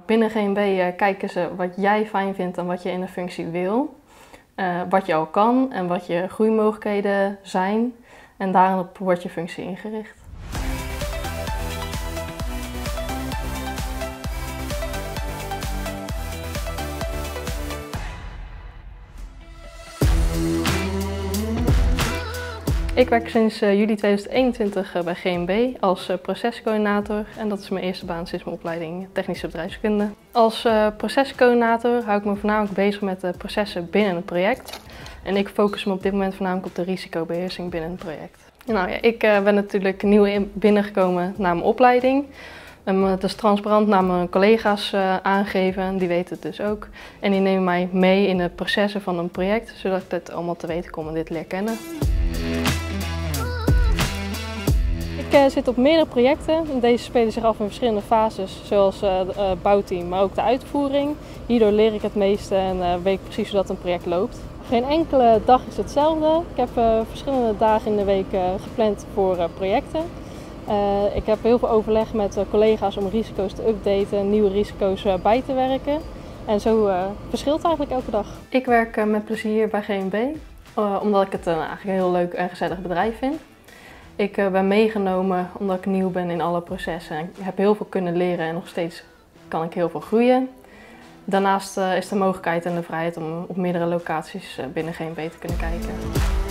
binnen GMB kijken ze wat jij fijn vindt en wat je in een functie wil. Wat je al kan en wat je groeimogelijkheden zijn. En daarop wordt je functie ingericht. Ik werk sinds juli 2021 bij GMB als procescoördinator en dat is mijn eerste baan sinds mijn opleiding technische bedrijfskunde. Als procescoördinator hou ik me voornamelijk bezig met de processen binnen een project. En ik focus me op dit moment voornamelijk op de risicobeheersing binnen een project. Nou ja, ik ben natuurlijk nieuw binnengekomen na mijn opleiding. Het is transparant naar mijn collega's aangegeven, die weten het dus ook. En die nemen mij mee in de processen van een project, zodat ik dit allemaal te weten kom en dit leer kennen. Ik zit op meerdere projecten. Deze spelen zich af in verschillende fases, zoals het bouwteam, maar ook de uitvoering. Hierdoor leer ik het meeste en weet ik precies hoe dat een project loopt. Geen enkele dag is hetzelfde. Ik heb verschillende dagen in de week gepland voor projecten. Ik heb heel veel overleg met collega's om risico's te updaten, nieuwe risico's bij te werken. En zo verschilt het eigenlijk elke dag. Ik werk met plezier bij GMB, omdat ik het eigenlijk een heel leuk en gezellig bedrijf vind. Ik ben meegenomen omdat ik nieuw ben in alle processen. Ik heb heel veel kunnen leren en nog steeds kan ik heel veel groeien. Daarnaast is de mogelijkheid en de vrijheid om op meerdere locaties binnen GMB te kunnen kijken.